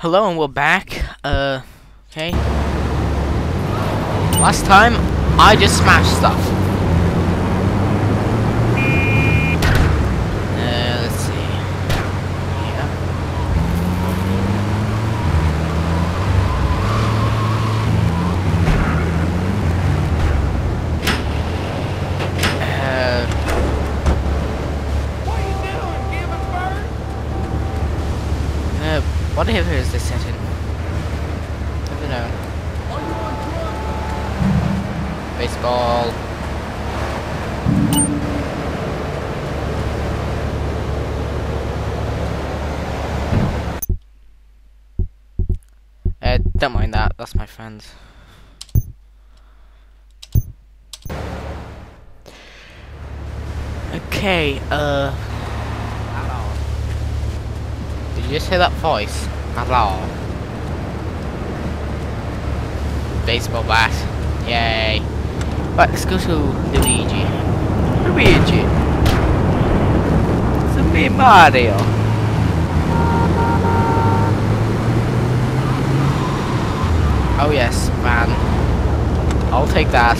Hello and we're back. Okay. Last time, I just smashed stuff. Let's see. Yeah. Whatever is this setting? Never know. Baseball. Don't mind that. That's my friends. Okay. Did you just hear that voice? Hello. Baseball bat. Yay. Right, let's go to Luigi. Luigi. It's me, Mario. Oh yes, man. I'll take that.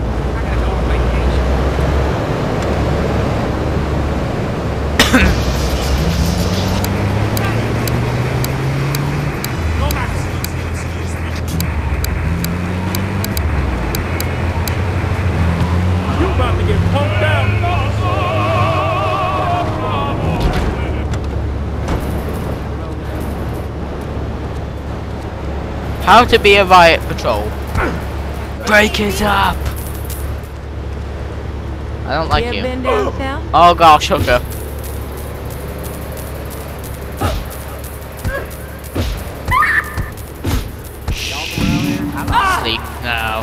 How to be a riot patrol. Break it up! I don't like you. Oh gosh, hooker. Sleep now.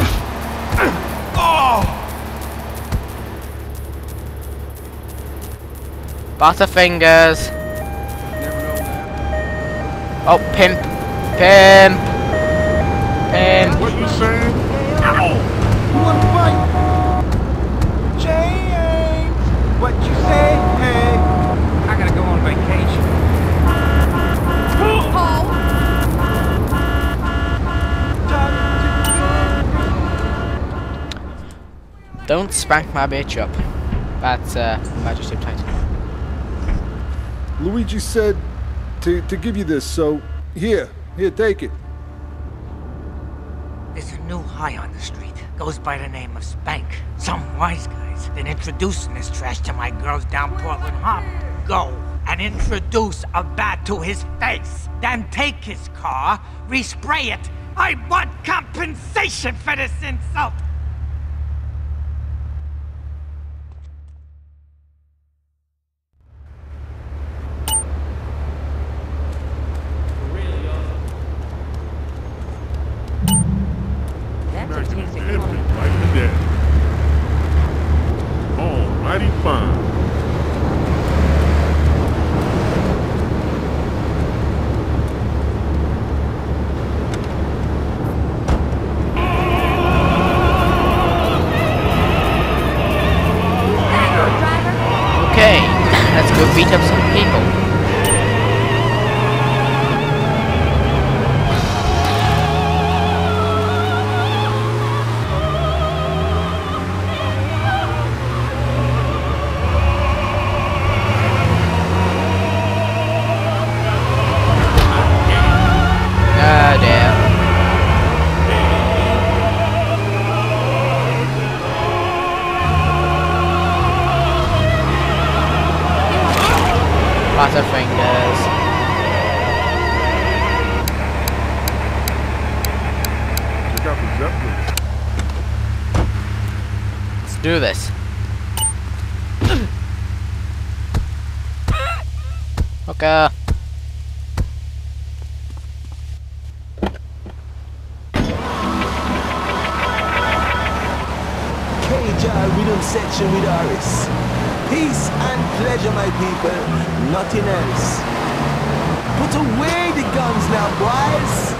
Butterfingers. Oh, pimp. Pimp. What you saying? Ow! You want to fight? James! What you say? Hey! I gotta go on vacation. Don't spank my bitch up. That's Magic Titan. Luigi said to give you this, so here, take it. There's a new high on the street. Goes by the name of Spank. Some wise guys been introducing this trash to my girls down Portland Harbor. Go and introduce a bat to his face. Then take his car, respray it. I want compensation for this insult. Almighty fine. Okay, let's go beat up some people. Butterfingers. Let's do this. Okay. Rhythm section with Aris. Peace and pleasure, my people. Nothing else. Put away the guns now, boys.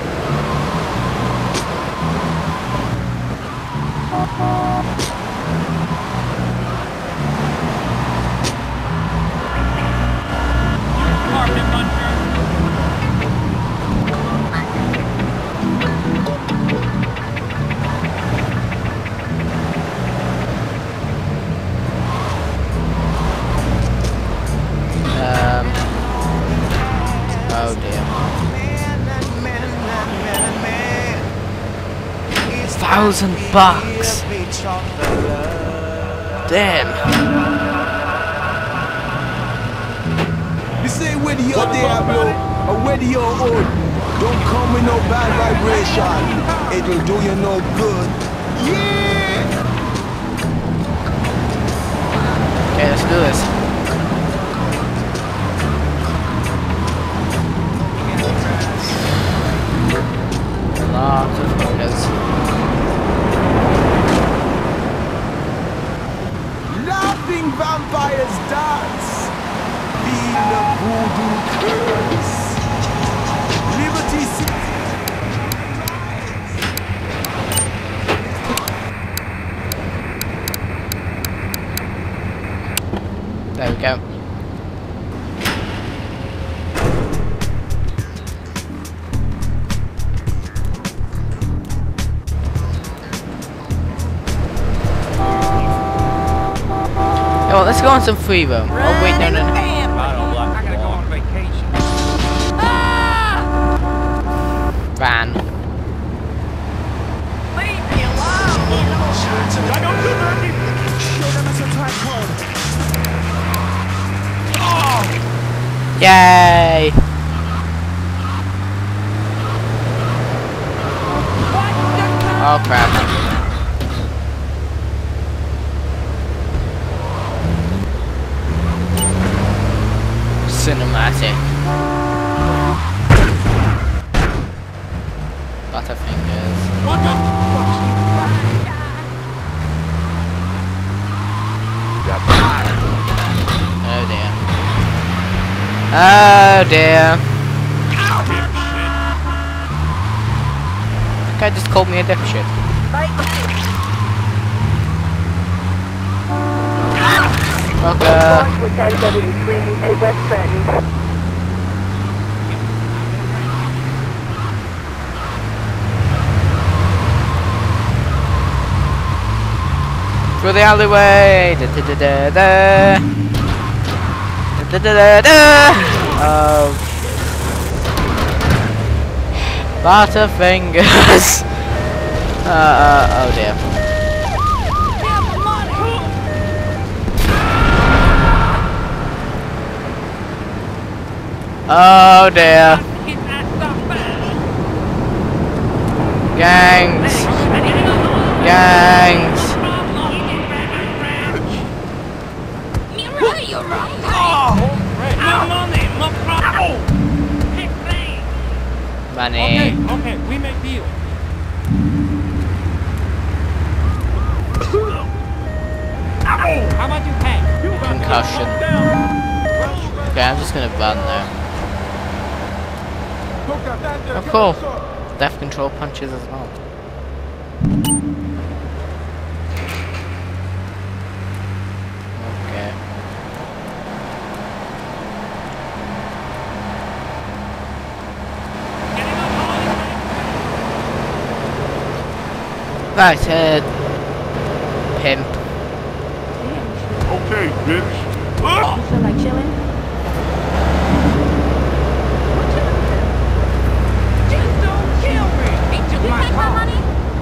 Oh dear. $1,000. Damn. You say whether you're Diablo or whether you're old, don't come with no bad vibration. It'll do you no good. Yeah! Okay, let's do this. Lots of focus. Laughing vampires dance. Feel the voodoo curse. Liberty City. There we go. Oh, well, let's go on some free roam. Oh wait, no. I gotta go on vacation. Van. Leave me alone! I don't do that! Show them it's a time code. Yay! Oh crap. Cinematic. Butterfingers. Oh dear. Oh dear. That guy just called me a dipshit. Okay. Through the alleyway. Da, da, da, da, da. Da, da, da, da. Oh. Butterfingers. Oh dear. Oh dear. Gangs. Gangs. You're right. Money. Okay, we make deal. How about you pay? Concussion. Okay, I'm just gonna run now. Oh cool. Death control punches as well. Okay. Right, pimp. Okay, bitch. You feel like chilling? Just don't kill me. He took You my take my car. money?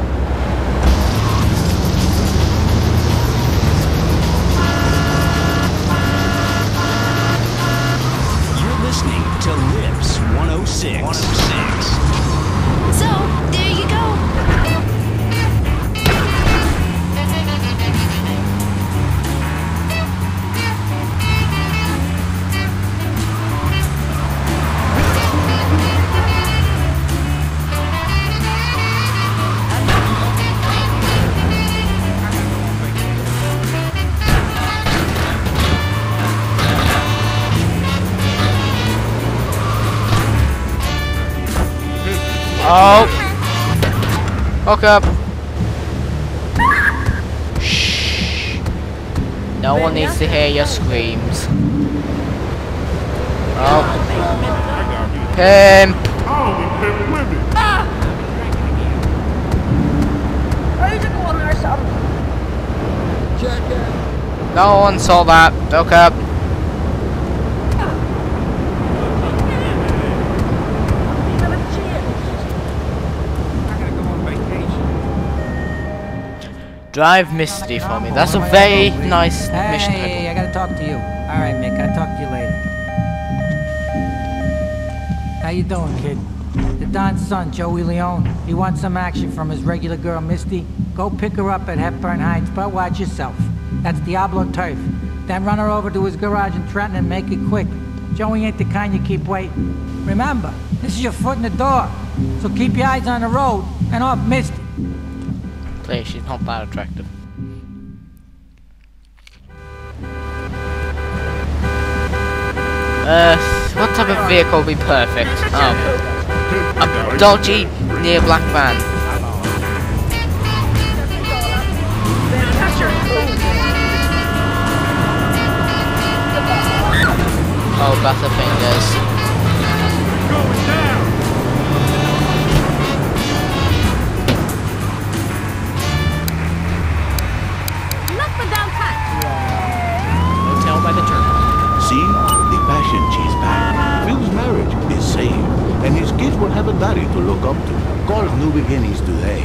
You're listening to Lips 106. So, there you go. Oh! Woke up! Shh! No one needs to hear your screams. Oh. Pimp! I only pimp women. No one saw that. Woke up. Drive Misty for me. That's a very nice mission title. Hey, I gotta talk to you. Alright, Mick, I'll talk to you later. How you doing, kid? The Don's son, Joey Leone, he wants some action from his regular girl, Misty. Go pick her up at Hepburn Heights, but watch yourself. That's Diablo Turf. Then run her over to his garage in Trenton and make it quick. Joey ain't the kind you keep waiting. Remember, this is your foot in the door, so keep your eyes on the road and off Misty. Please, she's not that attractive. What type of vehicle would be perfect? A dodgy near black van. Oh, Butterfingers. Look for downtown. Hotel by the terminal. See? The passion she's back. Phil's marriage is saved, and his kids will have a daddy to look up to. Call New Beginnings today.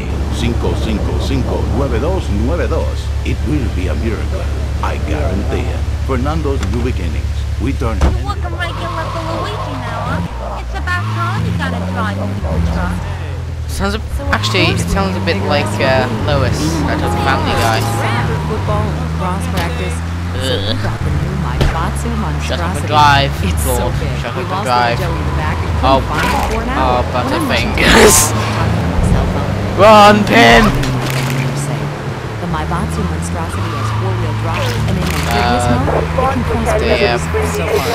555-9292. It will be a miracle. I guarantee it. Fernando's New Beginnings. We turn... You look a regular Luigi now, huh? It's about time you got a drive over the truck. Actually, it sounds a bit like Lois out of Family Guy. Football and cross practice. Ugh. Got the new Maibatsu Shut up and monstrosity. drive, It's so Lord. big. Shut We up and lost drive. Joey in the back and Oh, couldn't find him for an hour. oh, Butterfingers. Talking on my cell phone. Run, Pin! The Maibatsu monstrosity has four-wheel drive, and in my fitness mode, it can cross dear. bridges so far.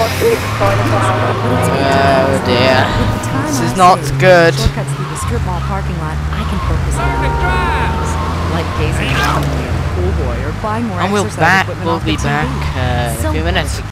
Oh dear. With the time This is I not save, good. Shortcuts through the strip mall parking lot, I can focus on other things, like gazing around at a pool boy or buying more And we'll exercise equipment we'll off be the TV. back in a few minutes.